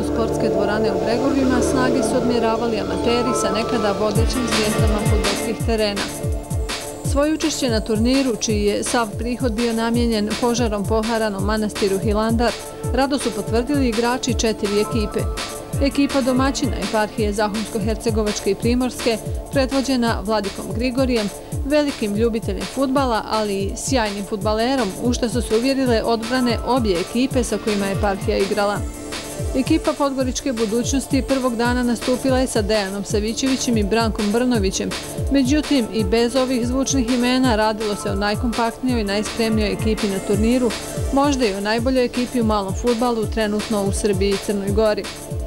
sportske dvorane u Bregovima snage su odmjeravali amateri sa nekada vodećim zvijezdama fudbalskih terena. Svoje učešće na turniru, čiji je sav prihod bio namijenjen požarom poharanom manastiru Hilandar, rado su potvrdili igrači 4 ekipe. Ekipa domaćina eparhije Zahumsko-hercegovačke i Primorske, predvođena Vladikom Grigorijem, velikim ljubiteljem fudbala, ali i sjajnim fudbalerom, u što su se uvjerile odbrane obje ekipe sa kojima je eparhija igrala. Ekipa Podgoričke budućnosti prvog dana nastupila je sa Dejanom Savićevićem i Brankom Brnovićem. Međutim, i bez ovih zvučnih imena radilo se o najkompaktnijoj i najspremnijoj ekipi na turniru, možda i o najboljoj ekipi u malom fudbalu trenutno u Srbiji i Crnoj Gori.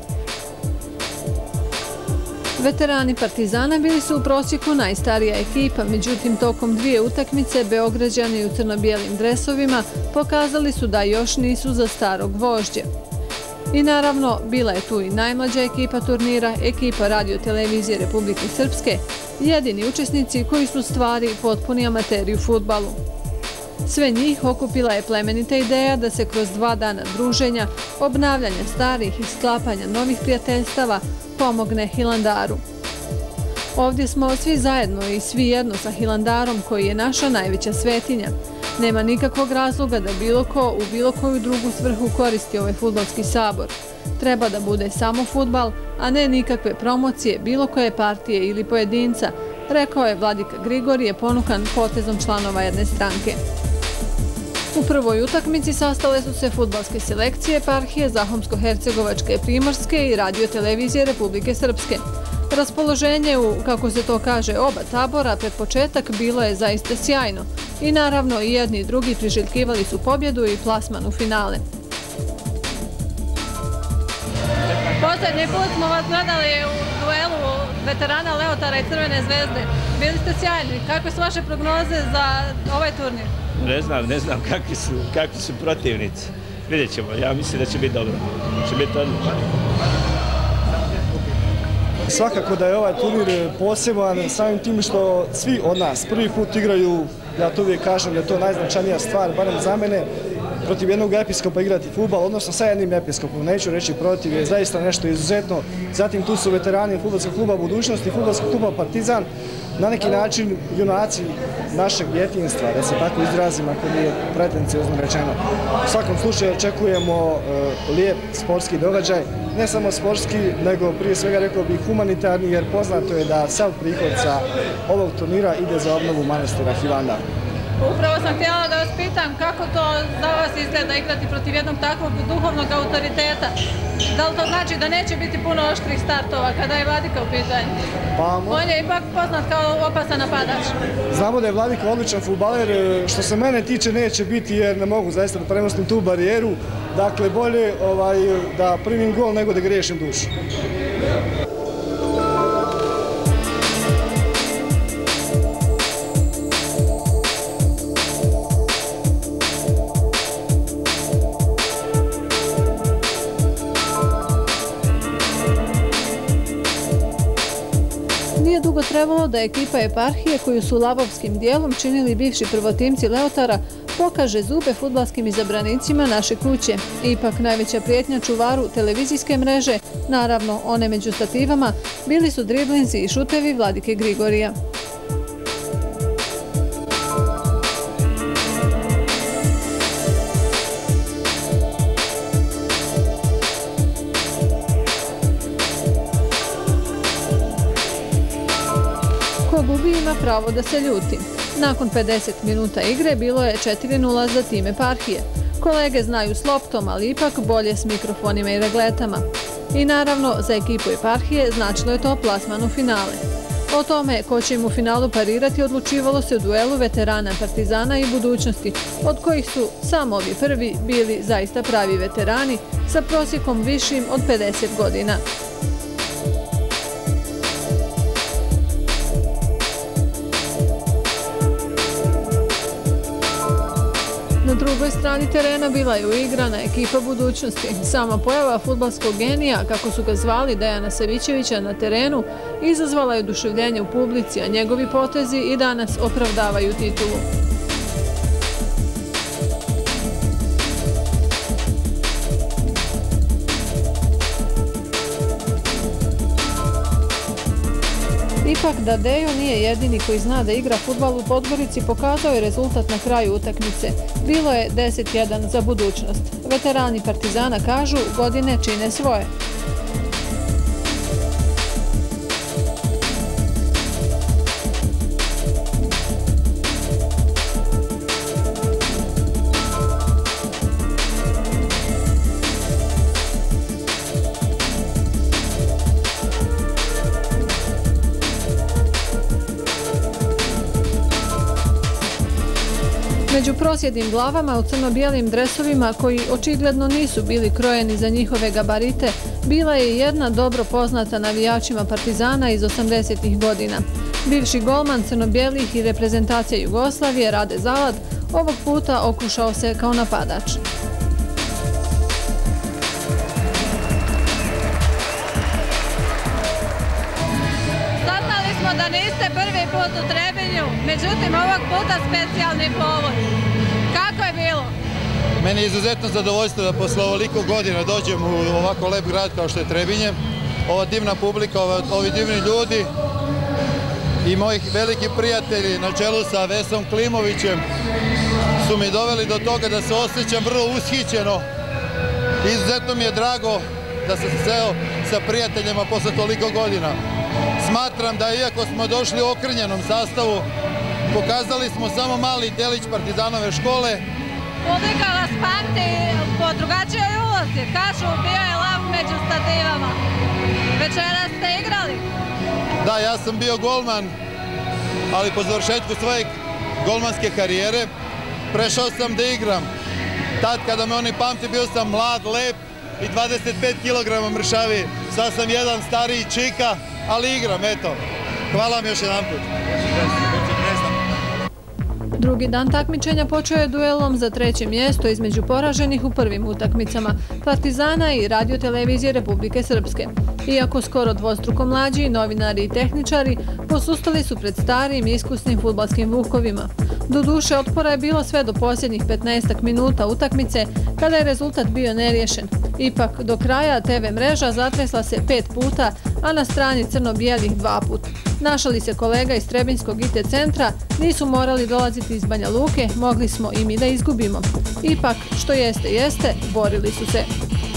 Veterani Partizana bili su u prosjeku najstarija ekipa, međutim tokom 2 utakmice Beograđani u crno-bijelim dresovima pokazali su da još nisu za starog vožđa. I naravno, bila je tu i najmlađa ekipa turnira, ekipa Radio-televizije Republike Srpske, jedini učesnici koji su stvari potpuni amateri u fudbalu. Sve njih okupila je plemenita ideja da se kroz 2 dana druženja, obnavljanja starih i sklapanja novih prijateljstava pomogne Hilandaru. Ovdje smo svi zajedno i svi jedno sa Hilandarom koji je naša najveća svetinja. Nema nikakvog razloga da bilo ko u bilo koju drugu svrhu koristi ovaj fudbalski sabor. Treba da bude samo fudbal, a ne nikakve promocije bilo koje partije ili pojedinca, rekao je Vladika Grigorije ponukan potezom članova jedne stranke. U prvoj utakmici sastale su se fudbalske selekcije eparhije Zahumsko-hercegovačke, Primorske i Radio-televizije Republike Srpske. Raspoloženje u, kako se to kaže, oba tabora pred početak bilo je zaista sjajno i naravno i jedni i drugi priželjkivali su pobjedu i plasman u finale. Posljednji put smo vas gledali u duelu veterana Leotara i Crvene zvezde. Bili ste sjajni. Kakve su vaše prognoze za ovaj turnir? Ne znam kakvi su protivnici. Vidjet ćemo. Ja mislim da će biti dobro. Će biti odlično. Svakako da je ovaj turnir poseban samim tim što svi od nas prvi put igraju, ja to uvijek kažem da je to najznačajnija stvar, barem za mene, protiv jednog episkopa igrati fudbal, odnosno sa jednim episkopom, neću reći protiv, je zaista nešto izuzetno. Zatim tu su veterani fudbalskog kluba Budućnosti, fudbalskog kluba Partizan, na neki način junaci našeg djetinjstva, da se tako izrazim ako nije pretenciozno rečeno. U svakom slučaju očekujemo lijep sportski događaj, ne samo sportski, nego prije svega rekao bih humanitarni, jer poznato je da sav prihod sa ovog turnira ide za obnovu manastira Hilandar. Upravo sam htjela da vas pitam kako to za vas izgleda igrati protiv jednog takvog duhovnog autoriteta. Da li to znači da neće biti puno oštrih startova kada je Vladika u pitanju? On je ipak poznat kao opasan napadač. Znamo da je Vladika odličan fudbaler, što se mene tiče neće biti jer ne mogu zaista da premostim tu barijeru. Dakle, bolje da primim gol nego da griješim dušu. Nije dugo trebalo da ekipa eparhije, koju su lavovskim dijelom činili bivši prvotimci Leotara, pokaže zube fudbalskim izabranicima naše kuće. Ipak najveća prijetnja čuvaru televizijske mreže, naravno one među stativama, bili su driblinzi i šutevi Vladike Grigorija. Ko gubi ima pravo da se ljuti. Nakon 50 minuta igre bilo je 4:0 za tim eparhije. Kolege znaju s loptom, ali ipak bolje s mikrofonima i regletama. I naravno, za ekipu eparhije značilo je to plasman u finale. O tome ko će im u finalu parirati odlučivalo se u duelu veterana Partizana i Budućnosti, od kojih su samo ovi prvi bili zaista pravi veterani sa prosjekom višim od 50 godina. Na drugoj strani terena bila je uigrana ekipa Budućnosti. Sama pojava fudbalskog genija, kako su ga zvali Dejana Savićevića na terenu, izazvala je oduševljenje u publici, a njegovi potezi i danas opravdavaju titulu. Ipak da Dejo nije jedini koji zna da igra fudbal u Podgorici, pokazao je rezultat na kraju utakmice. Bilo je 10-1 za budućnost. Veterani Partizana kažu godine čine svoje. Među prosjednim glavama u crno-bijelim dresovima, koji očigledno nisu bili krojeni za njihove gabarite, bila je jedna dobro poznata navijačima Partizana iz 80-ih godina. Bivši golman crno-bijelih i reprezentacija Jugoslavije Rade Zalat ovog puta okušao se kao napadač. Saznali smo da niste prvi put u Trebinju, međutim ovog puta specijalni povod. Kako je bilo? Meni je izuzetno zadovoljstvo da posle ovoliko godina dođem u ovako lep grad kao što je Trebinje. Ova divna publika, ovi divni ljudi i moji veliki prijatelji na čelu sa Vesom Klimovićem su mi doveli do toga da se osjećam vrlo ushićeno. Izuzetno mi je drago da sam se sreo sa prijateljima posle toliko godina. Smatram da iako smo došli u okrnjenom sastavu, pokazali smo samo mali delić Partizanove škole. Publika vas pamti po drugačijoj ulozi. Kažu, bio je lav među stativama. Večeras ste igrali? Da, ja sam bio golman, ali po završetku svoje golmanske karijere prešao sam da igram. Tad kada me oni pamti bio sam mlad, lep i 25 kg mršavi. Sad sam jedan stariji čika, ali igram, eto. Hvala vam još jedan put. Drugi dan takmičenja počeo je duelom za treće mjesto između poraženih u prvim utakmicama Partizana i Radio-televizije Republike Srpske. Iako skoro dvostruko mlađi, novinari i tehničari posustali su pred starim i iskusnim fudbalskim vukovima. Doduše, otpora je bilo sve do posljednjih 15 minuta utakmice, kada je rezultat bio neriješen. Ipak, do kraja TV mreža zatresla se 5 puta, a na strani crno-bijelih 2 puta. Našali se kolega iz Trebinjskog IT centra, nisu morali dolaziti iz Banja Luke, mogli smo i mi da izgubimo. Ipak, što jeste, jeste, borili su se.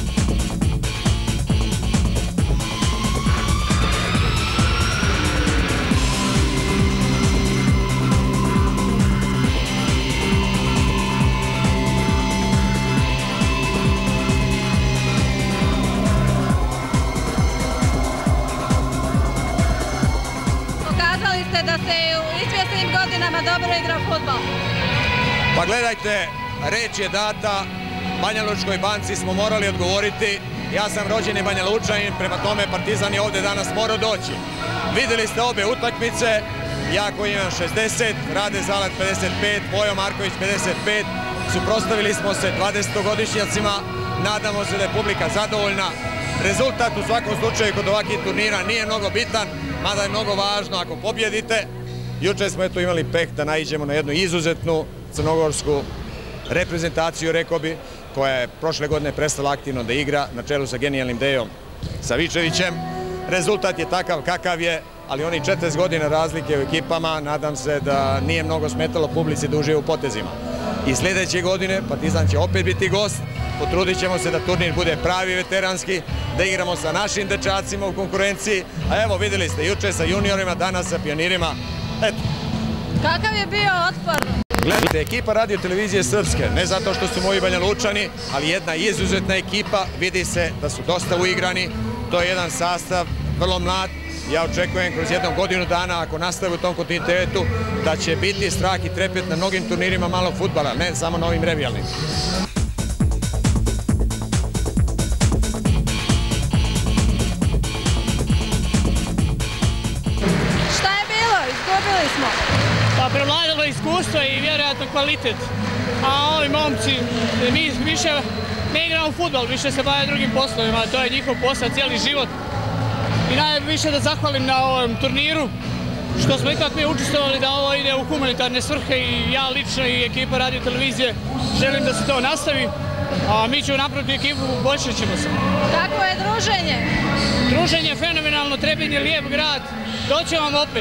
Da se u izvjesnim godinama dobro igra fudbal. Pa gledajte, reč je data, Banja Lučkoj banci smo morali odgovoriti. Ja sam rođeni Banja Lučanin, prema tome Partizan je ovdje danas morao doći. Vidjeli ste obe utakmice, ja koji imam 60, Rade Zalat 55, Vojo Marković 55, suprotstavili smo se 20-godišnjacima, nadamo se da je publika zadovoljna. Rezultat u svakom slučaju kod ovakvih turnira nije mnogo bitan, mada je mnogo važno ako pobjedite. Juče smo imali peh da naiđemo na jednu izuzetnu crnogorsku reprezentaciju, rekao bi, koja je prošle godine prestala aktivno da igra na čelu sa genijalnim Dejom Savičevićem. Rezultat je takav kakav je, ali oni 40 godina razlike u ekipama, nadam se da nije mnogo smetalo publici da užive u potezima. I sljedeće godine Partizan će opet biti gost, potrudit ćemo se da turnir bude pravi veteranski, da igramo sa našim dečacima u konkurenciji, a evo vidjeli ste juče sa juniorima, danas sa pionirima, eto. Kakav je bio otpor? Gledajte, ekipa Radio-televizije Srpske, ne zato što su moji Banja Lučani, ali jedna izuzetna ekipa, vidi se da su dosta uigrani, to je jedan sastav vrlo mlad. Ja očekujem kroz jednu godinu dana, ako nastave u tom kontinuitetu, da će biti strah i trepet na mnogim turnirima malog fudbala, ne samo na ovim revijalnim. Šta je bilo? Izgubili smo. Pa prevladalo iskustvo i vjerojatno kvalitet. A ovi momci, mi više ne igramo fudbal, više se bave drugim poslovima, to je njihov posao cijeli život. I najviše da zahvalim na ovom turniru, što smo ipak mi učestvovali da ovo ide u humanitarne svrhe i ja lično i ekipa Radio-televizije želim da se to nastavi, a mi ćemo napraviti ekipu, poboljšat ćemo se. Kako je druženje? druženje fenomenalno, Trebinje je lijep grad, doćemo vam opet.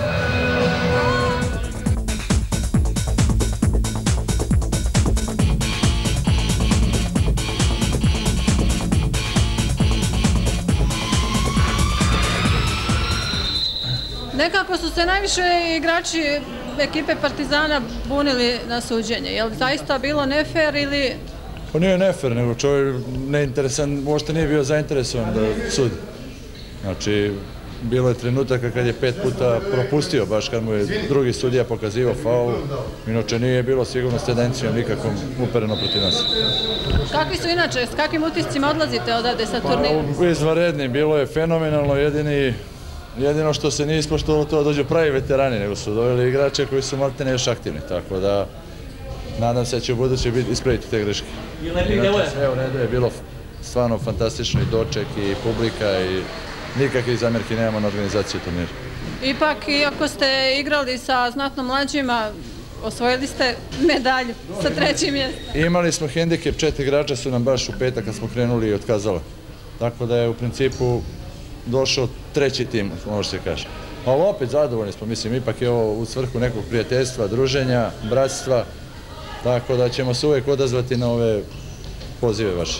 Nekako su se najviše igrači ekipe Partizana bunili na suđenje. Je li zaista bilo nefer ili... Pa nije nefer, nego čovjek neinteresan, možda nije bio zainteresovan da sudi. Znači, bilo je trenutaka kad je 5 puta propustio, baš kad mu je drugi sudija pokazivao faul. Inače nije bilo sigurno s tendencijom nikakvom upereno protiv nas. Kakvi su inače, s kakvim utiscima odlazite odavde sa turnira? Pa, izvanredni, bilo je fenomenalno, jedino što se nije ispoštovalo to da dođu pravi veterani, nego su doveli igrače koji su maltene još aktivni, tako da nadam se da će u buduće ispraviti te greške. Inače, sve u redu je bilo stvarno fantastično i doček i publika i nikakvih zamjerki nemamo na organizaciju turnira. Ipak, iako ste igrali sa znatno mlađima, osvojili ste medalju sa 3. mjesta. Imali smo hendikep, 4 igrača su nam baš u petak kad smo krenuli i otkazali. Tako da je u principu došao 3. tim, može se kaže. Ali opet zadovoljni smo, mislim, ipak je ovo u svrhu nekog prijateljstva, druženja, bratstva, tako da ćemo se uvijek odazvati na ove pozive vaše.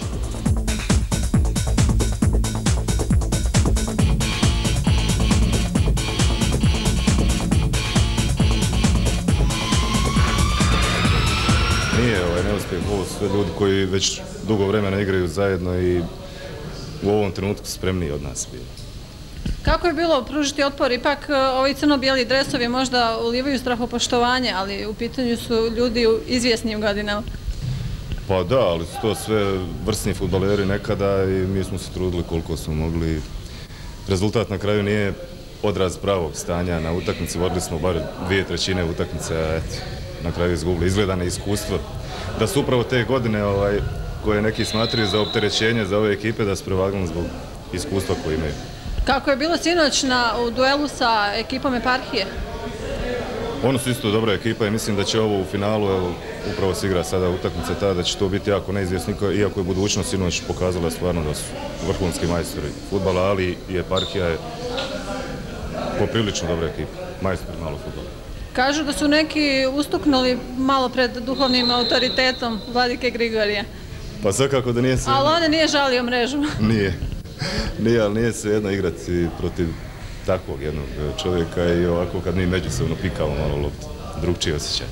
Nije neuspjeh, ovo su sve ljudi koji već dugo vremena igraju zajedno i u ovom trenutku spremniji od nas bili. Kako je bilo pružiti otpor? Ipak ovi crno-bijeli dresovi možda ulivaju strahopoštovanje, ali u pitanju su ljudi u izvjesnim godinama. Pa da, ali su to sve vrsni fudbaleri nekada i mi smo se trudili koliko smo mogli. Rezultat na kraju nije odraz pravog stanja na utakmici, vodili smo bar 2/3 utakmice, a na kraju izgubili. Izgleda na iskustvo da su upravo te godine koje neki smatraju za opterećenje za ove ekipe da su prevagnuli zbog iskustva koje imaju. Kako je bilo sinoć u duelu sa ekipom Eparhije? Oni su isto dobra ekipa i mislim da će ovo u finalu, upravo se igra sada utakmica tada, da će to biti jako neizvjesno, iako je budućnost sinoć pokazala stvarno da su vrhunski majstori fudbala, ali i Eparhija je poprilično dobra ekipa, majstori malo fudbala. Kažu da su neki ustuknuli malo pred duhovnim autoritetom Vladike Grigorija. Pa svakako da nije se... Ali on nije žalio mrežu. Nije, ali nije se jedno igrati protiv takvog jednog čovjeka i ovako kad mi međusobno pikamo malo loptu. Drugčiji osjećaj.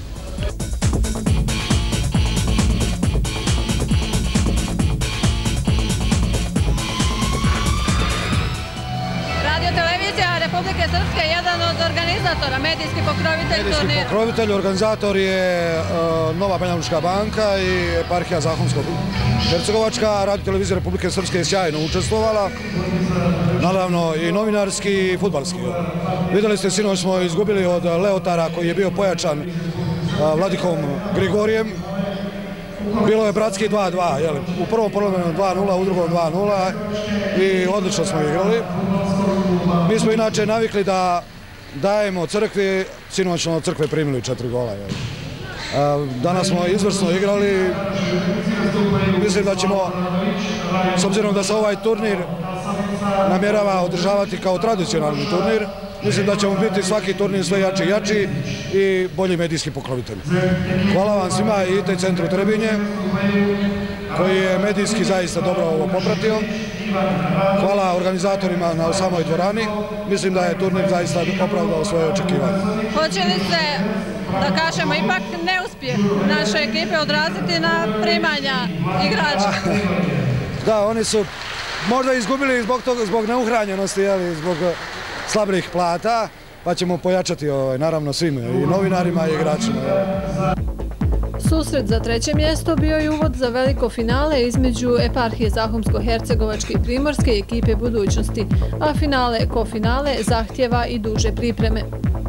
Radio-televizija Republike Srpske je jedan od organizatora, medijski pokrovitelj turnira. Medijski pokrovitelj, organizator je Nova Banjalučka banka i Eparhija Zahumsko-Hercegovačka. Radio-televizija Republike Srpske je sjajno učestvovala, naravno i novinarski i fudbalski. Vidjeli ste, sinoć smo izgubili od Leotara koji je bio pojačan Vladikom Grigorijem. Bilo je bratski 2-2, u prvom poluvremenu 2-0, u drugom 2-0 i odlično smo igrali. Mi smo inače navikli da dajemo crkvi, sinoć smo od crkve primili 4 gola. Danas smo izvrsno igrali, mislim da ćemo, s obzirom da se ovaj turnir namjerava održavati kao tradicionalni turnir, mislim da ćemo biti svaki turnir sve jači i jači i bolji medijski pokrovitelj. Hvala vam svima i IT centru Trebinje, koji je medijski zaista dobro ovo popratio. Hvala organizatorima na samoj dvorani. Mislim da je turnir zaista opravdao svoje očekivanje. Hoće li se, da kažemo, ipak neuspjeh naše ekipe odraziti na primanja igrača? Da, oni su možda izgubili zbog neuhranjenosti, zbog slabih plata, pa ćemo pojačati naravno svim i novinarima i igračima. Susret za 3. mjesto bio je uvod za veliko finale između Eparhije Zahumsko-Hercegovačke i Primorske i ekipe Budućnosti, a kofinale zahtjeva i duže pripreme.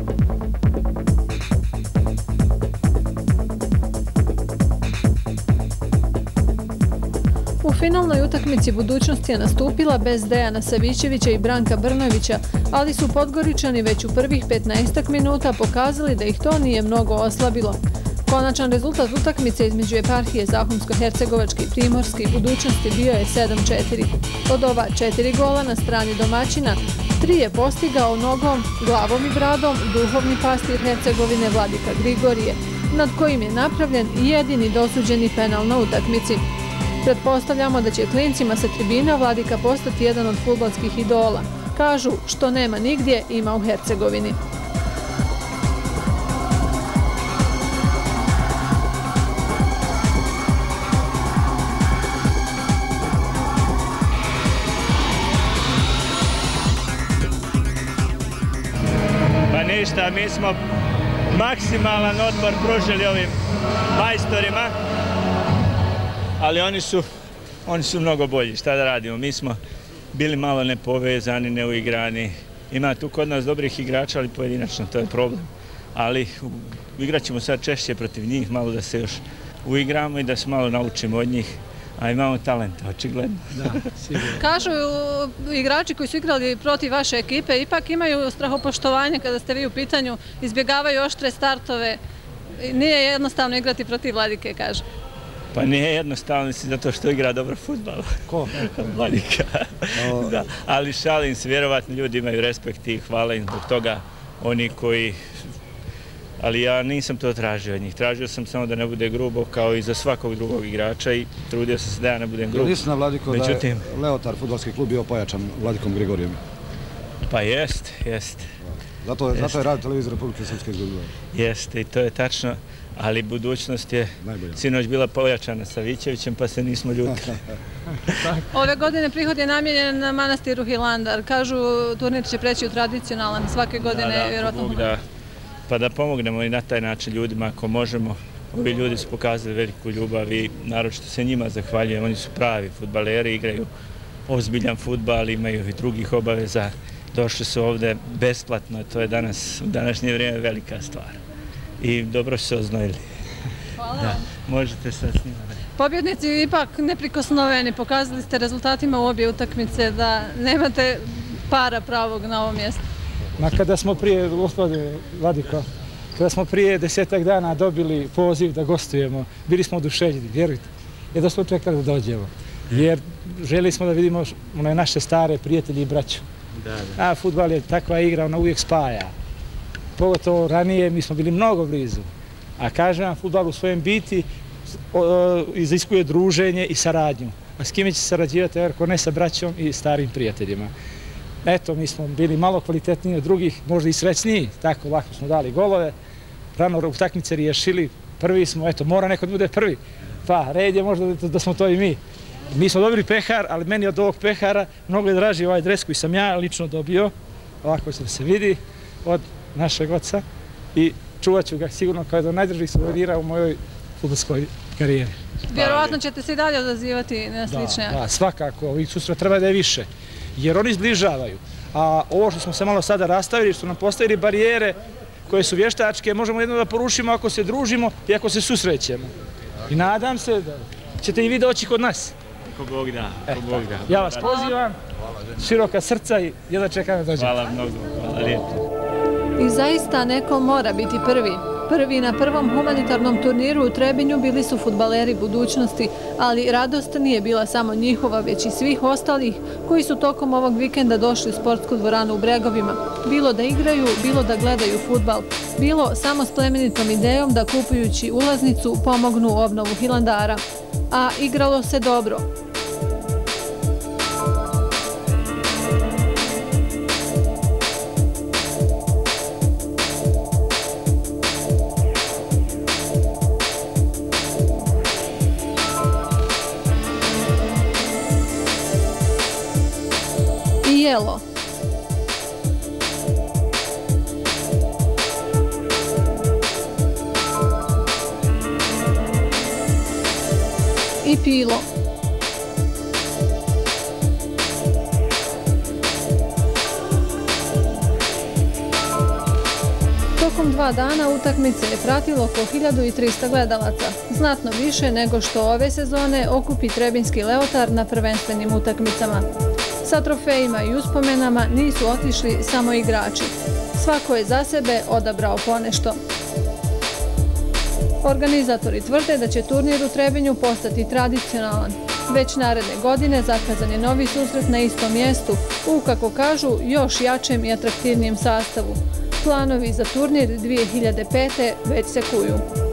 U finalnoj utakmici Budućnost je nastupila bez Dejana Savićevića i Branka Brnovića, ali su Podgoričani već u prvih 15 minuta pokazali da ih to nije mnogo oslabilo. Konačan rezultat utakmice između eparhije Zahumsko-Hercegovačke i Primorske i Budućnosti bio je 7-4. Od ova 4 gola na strani domaćina, 3 je postigao nogom, glavom i bradom duhovni pastir Hercegovine Vladika Grigorije, nad kojim je napravljen jedini dosuđeni penal na utakmici. Pretpostavljamo da će klincima sa tribina Vladika postati jedan od fudbalskih idola. Kažu, što nema nigdje, ima u Hercegovini. Pa ništa, mi smo maksimalan odmor pružili ovim majstorima, ali oni su mnogo bolji. Šta da radimo? Mi smo bili malo nepovezani, neuigrani. Ima tu kod nas dobrih igrača, ali pojedinačno to je problem. Ali igrat ćemo sad češće protiv njih, malo da se još uigramo i da se malo naučimo od njih. A imamo talenta, očigledno. Kažu igrači koji su igrali protiv vaše ekipe, ipak imaju strahopoštovanje kada ste vi u pitanju, izbjegavaju oštre startove. Nije jednostavno igrati protiv Vladike, kaže. Pa nije jednostavno, zato što igra dobro fudbal. Ko? Vladika. Ali šalim se, vjerovatno ljudi imaju respekt i hvala im zbog toga. Oni koji... Ali ja nisam to tražio od njih. Tražio sam samo da ne bude grubo kao i za svakog drugog igrača i trudio sam se da ja ne budem grubo. Je li istina, Vladiko, da je Leotar fudbalski klub bio pojačan Vladikom Grigorijem? Pa jest. Zato je Radio televizija Republike Srpske izgubila. Jeste i to je tačno, ali budućnost je sinoć bila pojačana sa Vićevićem pa se nismo ljutili. Ove godine prihod je namijenjen na manastiru Hilandar. Kažu turnir će preći u tradicionalan svake godine, vjerojatno. Pa da pomognemo i na taj način ljudima ako možemo. Ovi ljudi su pokazali veliku ljubav i naročito se njima zahvaljujem. Oni su pravi fudbaleri, igraju ozbiljan fudbal, imaju i drugih obaveza. Došli su ovde besplatno, to je danas, u današnje vrijeme velika stvar. I dobro su se oznojili. Hvala vam. Možete sad s njima. Pobjednici ipak neprikosnoveni, pokazali ste rezultatima u obje utakmice da nemate para pravog na ovom mjestu. Ma kada smo prije, gospodine Vladiko, kada smo prije 10 dana dobili poziv da gostujemo, bili smo oduševljeni, vjerujte. Jedno smo čekali da dođemo, jer želi smo da vidimo naše stare prijatelji i braću. A fudbal je takva igra, ona uvijek spaja. Pogotovo ranije mi smo bili mnogo blizu. A kažem vam, fudbal u svojem biti iziskuje druženje i saradnju. A s kime će sarađivati, ako ne sa braćom i starim prijateljima. Eto, mi smo bili malo kvalitetniji od drugih, možda i srećniji, tako lako smo dali golove. Rano utakmice riješili, prvi smo, eto, mora neko da bude prvi. Pa, red je možda da smo to i mi. Mi smo dobili pehar, ali meni od ovog pehara mnogo je draži ovaj dres koji sam ja lično dobio. Ovako se vidi od našeg oca i čuvat ću ga sigurno kao jedan od najdražih suvenira u mojoj fudbalskoj karijeri. Vjerovatno ćete se i dalje odazivati na slične. Da, svakako. Ovih susreta treba da je više. Jer oni zbližavaju. A ovo što smo se malo sada rastavili, što nam postavili barijere koje su vještačke, možemo jedno da porušimo ako se družimo i ako se susrećemo. I nadam se da ćete i vi doći kod nas. Ko Bog da. Ja vas pozivam, široka srca i jedva čekam da dođem. Hvala mnogo, hvala lijepo. I zaista neko mora biti prvi. Prvi na prvom humanitarnom turniru u Trebinju bili su fudbaleri budućnosti, ali radost nije bila samo njihova, već i svih ostalih koji su tokom ovog vikenda došli u sportsku dvoranu u Bregovima. Bilo da igraju, bilo da gledaju fudbal, bilo samo s plemenitom idejom da kupujući ulaznicu pomognu obnovu Hilandara. A igralo se dobro. Jelo. I pilo. Tokom 2 dana utakmice je pratilo oko 1300 gledalaca, znatno više nego što ove sezone okupi Trebinjski Leotar na prvenstvenim utakmicama. Sa trofejima i uspomenama nisu otišli samo igrači. Svako je za sebe odabrao ponešto. Organizatori tvrde da će turnir u Trebinju postati tradicionalan. Već naredne godine zakazan je novi susret na istom mjestu u, kako kažu, još jačem i atraktivnijem sastavu. Planovi za turnir 2005. već se kuju.